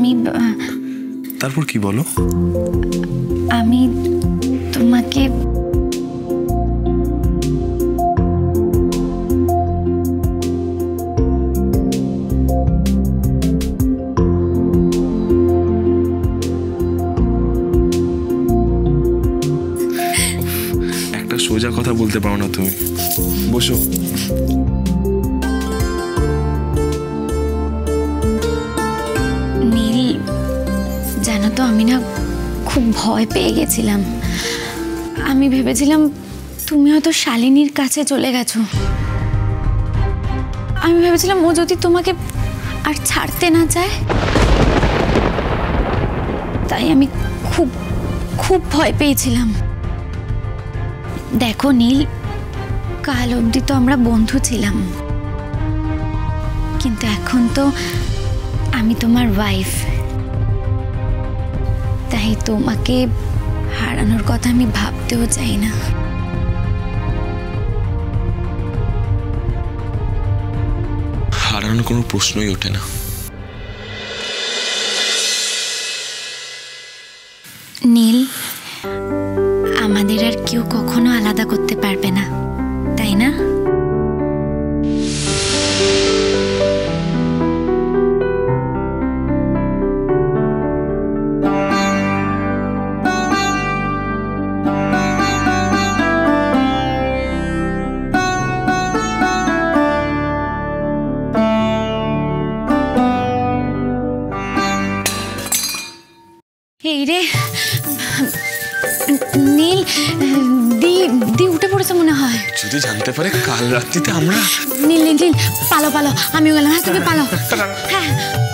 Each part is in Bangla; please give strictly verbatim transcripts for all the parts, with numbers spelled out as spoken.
আমি তারপর কি বলো? আমি তোমাকে একটা সোজা কথা বলতে পারো না তুমি। বসো। নীল, জানো তো আমি না খুব ভয় পেয়ে গেছিলাম। আমি ভেবেছিলাম তুমি হয়তো শালিনীর কাছে চলে গেছো। আমি ভেবেছিলাম ও যদি তোমাকে আর ছাড়তে না চায়, তাই আমি খুব খুব ভয় পেয়েছিলাম। দেখো নীল, কাল অবধি তো আমরা বন্ধু ছিলাম, কিন্তু এখন তো আমি তোমার ওয়াইফ। তাই তোমাকে হারানোর কথা আমি ভাবতেও চাই না। হারানোর কোনো প্রশ্নই ওঠে না। নীল, আমাদের আর কেউ কখনো আলাদা করতে পারবে না, তাই না? এই রে নীল, দি দি উঠে পড়েছে মনে হয়। যদি জানতে পারে কাল রাত্রিতে আমরা। নীল নীল নীল পালো পালো, আমিও গেলাম। হ্যাঁ তুমি পালো। হ্যাঁ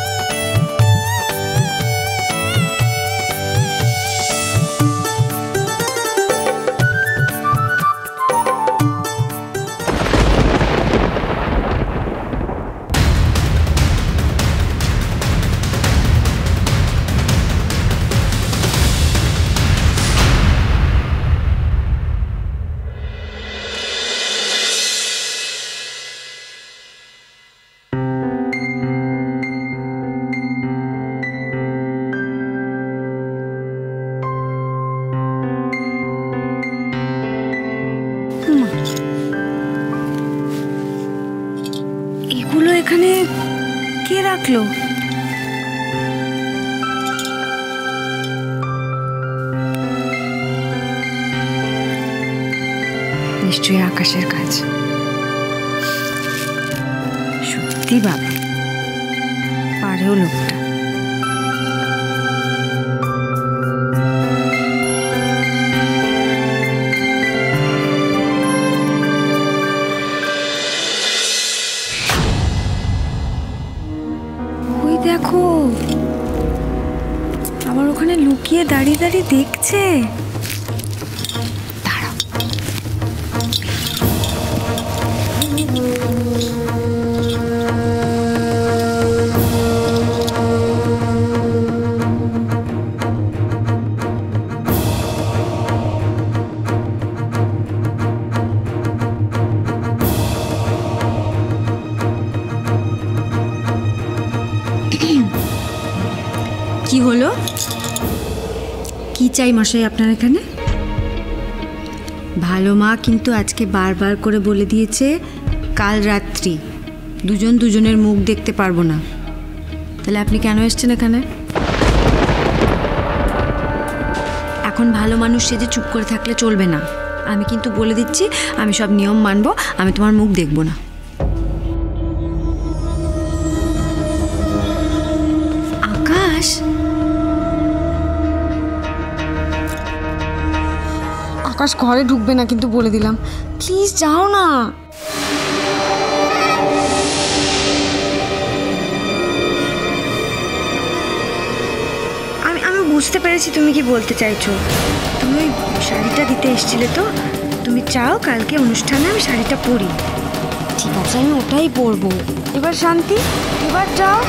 এগুলো এখানে কে রাখলো? নিশ্চয়ই আকাশের কাজ। সত্যি বাবা, পারেও লোকটা। দেখো, আমার ওখানে লুকিয়ে দাঁড়িয়ে দাঁড়িয়ে দেখছে। দাঁড়াও। কি হলো? কি চাই মশাই আপনার এখানে? ভালো মা কিন্তু আজকে বারবার করে বলে দিয়েছে কাল রাত্রি দুজন দুজনের মুখ দেখতে পারবো না। তাহলে আপনি কেন এসছেন এখানে? এখন ভালো মানুষ সেজে চুপ করে থাকলে চলবে না। আমি কিন্তু বলে দিচ্ছি, আমি সব নিয়ম মানবো, আমি তোমার মুখ দেখবো না। আকাশ, আকাশ ঘরে ঢুকবে না কিন্তু বলে দিলাম। প্লিজ যাও না। আমি আমি বুঝতে পেরেছি তুমি কি বলতে চাইছো। তুমি ওই শাড়িটা দিতে এসেছিলে তো, তুমি চাও কালকে অনুষ্ঠানে আমি শাড়িটা পরি। ঠিক আছে, আমি ওটাই পরবো। এবার শান্তি, এবার যাও।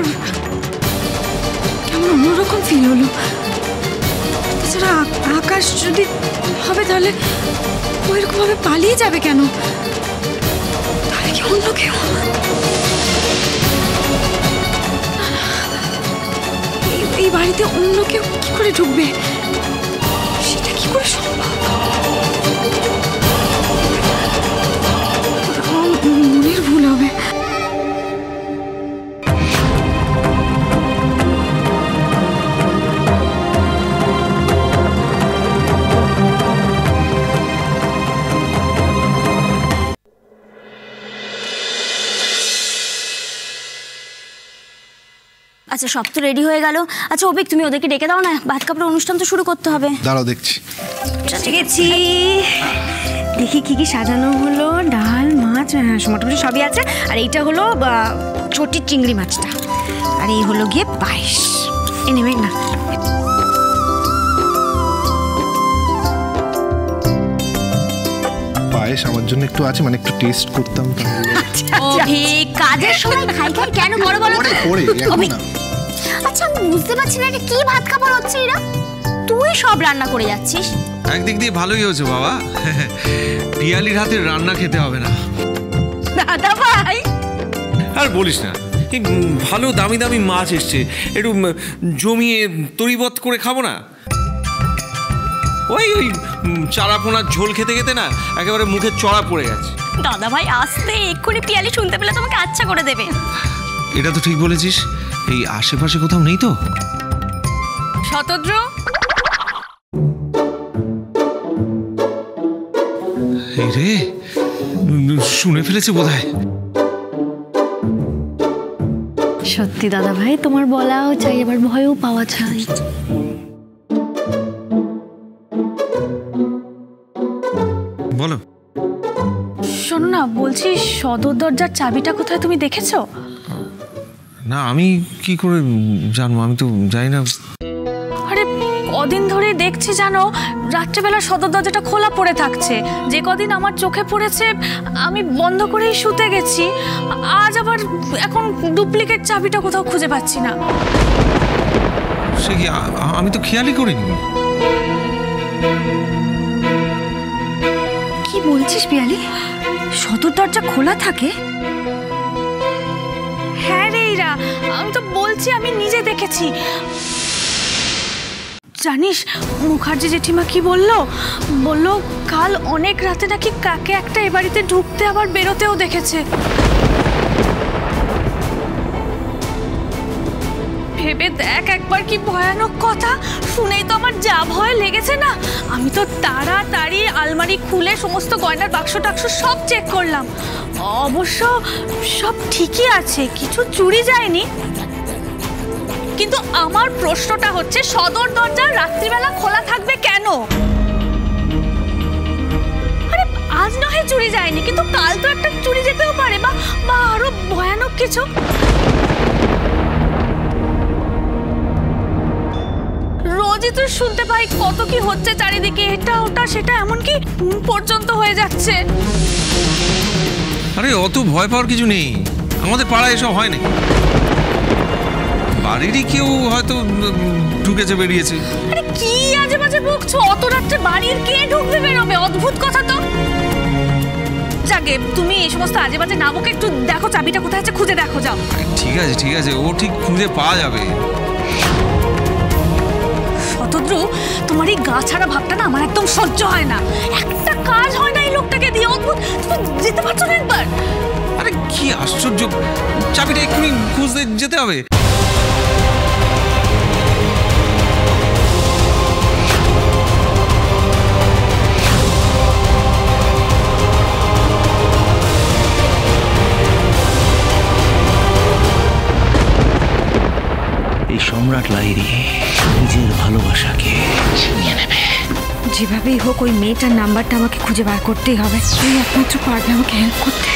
কেমন অন্যরকম ফিল হলো। তাছাড়া আকাশ যদি হবে তাহলে ও এরকম ভাবে পালিয়ে যাবে কেন? তাহলে কি অন্য কেউ? এই বাড়িতে অন্য কেউ কি করে ঢুকবে? সেটা কি করে সম্ভব? মনের ভুল হবে। আচ্ছা, সব তো রেডি হয়ে গেল। আচ্ছা অভিক, তুমি ওদেরকে ডেকে দাও না, ভাত কাপড়ের অনুষ্ঠান তো শুরু করতে হবে। দাঁড়াও দেখছি। গেছি, দেখি কি কি সাজানো হলো। ডাল, মাছ, হ্যাঁ মোটামুটি সবই আছে। আর এইটা হলো ছোটি চিংড়ি মাছটা, আর এই হলো গিয়ে পায়েস। এ নেবে না? পায়েস আমার জন্য একটু আছে, মানে একটু টেস্ট করতাম। অভিক, কাজের সময় খাই খাই কেন বড় বড় পরে এখন না। আচ্ছা আমি বুঝতে পারছি না এটা কি ভাত খাবার হচ্ছে এরা। তুই সব রান্না করে যাচ্ছিস। একদিক দিয়ে ভালোই হয়েছে বাবা, পিয়ালির হাতের রান্না খেতে হবে না। দাদা ভাই আর বলিস না, এই ভালো দামি দামি মাছ এসছে, একটু জমিয়ে তরিবত করে খাবো না? ওই ওই চারাপোনার ঝোল খেতে খেতে না একেবারে মুখে চড়া পড়ে গেছে। দাদা ভাই আসতে, এক্ষুনি পিয়ালি শুনতে পেলে তোমাকে আচ্ছা করে দেবে। এটা তো ঠিক বলেছিস, এই আশেপাশে কোথাও নেই তো? শতদ্র, এই রে, শুনে ফেলেছে বোধহয়। সত্যি দাদা ভাই, তোমার বলাও চাই আবার ভয়ও পাওয়া চাই। বলো। শোনো না, বলছি সদর দরজার চাবিটা কোথায় তুমি দেখেছো? না, আমি কি করে জানবো, আমি তো জানি না। আরে কদিন ধরে দেখছি জানো, রাত্রেবেলা সদর দরজাটা খোলা পড়ে থাকছে। যে কদিন আমার চোখে পড়েছে আমি বন্ধ করেই শুতে গেছি। আজ আবার এখন ডুপ্লিকেট চাবিটা কোথাও খুঁজে পাচ্ছি না। সে কি, আমি তো খেয়ালই করিনি। কি বলছিস পিয়ালি? সদর দরজা খোলা থাকে? হ্যাঁ রে ইরা, আমি তো বলছি আমি নিজে দেখেছি। জানিস মুখার্জি জেঠিমা কি বললো? বললো কাল অনেক রাতে নাকি কাকে একটা এ বাড়িতে ঢুকতে আবার বেরোতেও দেখেছে। ভেবে দেখ একবার, কি ভয়ানক কথা। শুনেই তো আমার যা ভয় লেগেছে না। আমি তো তাড়াতাড়ি আলমারি খুলে সমস্ত গয়নার বাক্স টাক্স সব চেক করলাম। অবশ্য সব ঠিকই আছে, কিছু চুরি যায়নি। কিন্তু আমার প্রশ্নটা হচ্ছে সদর দরজা রাত্রিবেলা খোলা থাকবে কেন? আরে আজ নয় চুরি যায়নি, কিন্তু কাল তো একটা চুরি যেতেও পারে, বা বা আরো ভয়ানক কিছু। রোজই তো শুনতে পাই কত কি হচ্ছে চারিদিকে, এটা ওটা সেটা, এমনকি খুন পর্যন্ত হয়ে যাচ্ছে। আরে অত ভয় পাওয়ার কিছু নেই, আমাদের পাড়ায় এসব হয় নাকি? বাড়িরই কেউ হয়তো ঢুকেছে বেরিয়েছে। আরে কি আজে বাজে বকছো? অত রাত্রে বাড়ির কে ঢুকবে বেরোবে? অদ্ভুত কথা তো। যাকে তুমি এই সমস্ত আজে বাজে না বকে একটু দেখো চাবিটা কোথায় আছে, খুঁজে দেখো যাও। ঠিক আছে ঠিক আছে, ও ঠিক খুঁজে পাওয়া যাবে। শতদ্রু, তোমার এই গা ছাড়া ভাবটা না আমার একদম সহ্য হয় না। একটা কাজ হয় না এই লোকটাকে দিয়ে, অদ্ভুত। তুমি যেতে পারছো না একবার? আরে কি আশ্চর্য, চাবিটা এক্ষুনি খুঁজতে যেতে হবে। এই সম্রাট লাহিড়ী নিজের ভালোবাসাকে ছিনিয়ে নেবে। যেভাবেই হোক ওই মেয়েটার নাম্বারটা আমাকে খুঁজে বার করতেই হবে। তুই একমাত্র পারবে আমাকে হেল্প করতে।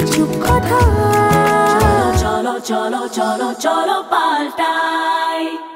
চলো চলো চলো চলো পাল্টাই।